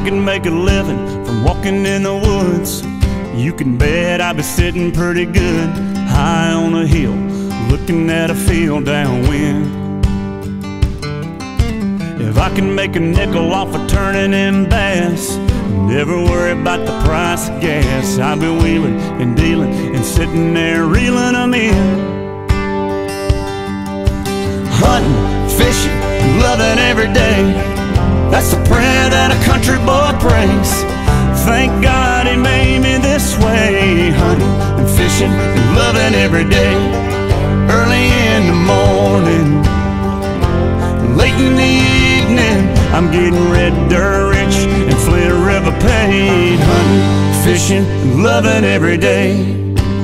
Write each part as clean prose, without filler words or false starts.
could make a living from walking in the woods, you can bet I'd be sitting pretty good high on a hill, looking at a field downwind. If I can make a nickel off of turning in bass, never worry about the price of gas, I'll be wheeling and dealing and sitting there reeling them in. Hunting, fishing, loving every day, that's the prayer that a country boy prays. Thank God he made me this way. Hunting and fishing and loving every day. Early in the morning, late in the evening, I'm getting red dirt rich and Flint River paid. Hunting, fishing, and loving every day.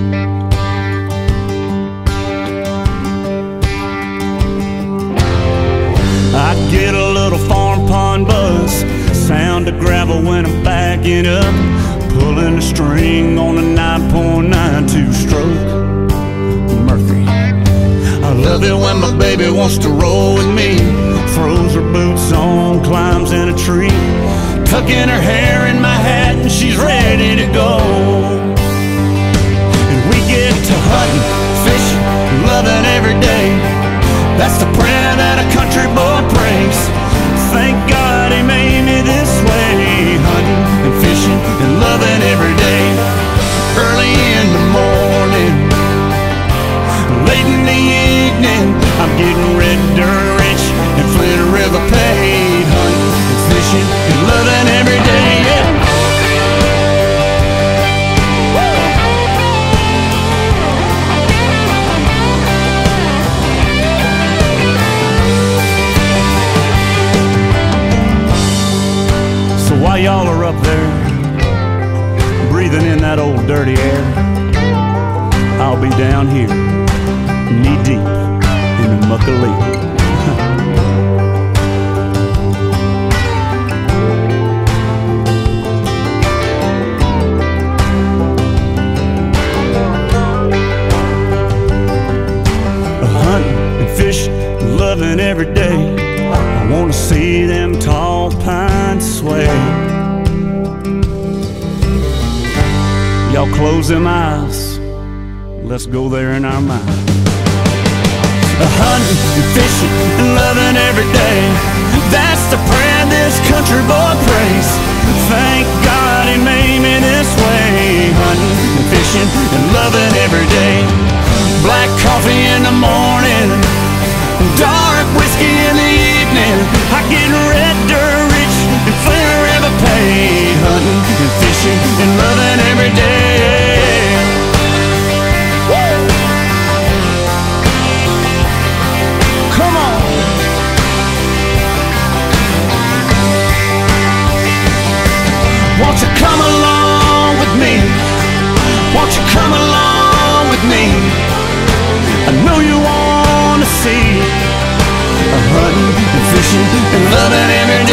I get a little farm pond buzz, sound of gravel when I'm backing up, pulling a string on a 9.92 stroke Mercury. I love it when my baby wants to roll with me, throws her boots on, climbs in a tree, tucking her hair in my hat and she's ready to go. And we get to hunting, fishing, loving every day, that's the prayer that a country boy prays. Thank God he made me this way. Hunting and fishing and loving every day. Early in the morning, late in the evening, I'm getting red dirt rich and Flint River paid. Hunting and fishing and loving every day, yeah. While y'all are up there, breathing in that old dirty air, I'll be down here, knee deep in the muck of leaf. Hunting and fishing, loving every day, I wanna see them tall pines sway. Y'all close them eyes, let's go there in our mind. Hunting and fishing and loving every day, that's the prayer this country boy prays. Thank God he made me this way. Hunting and fishing and loving every day. Black coffee in the morning, dark whiskey in the evening, I get red dirt rich and Flint River paid. Hunting and fishing and loving every day. Woo! Come on. Won't you come along with me? Won't you come along with me? I know you want to see hunting and fishing and loving every day.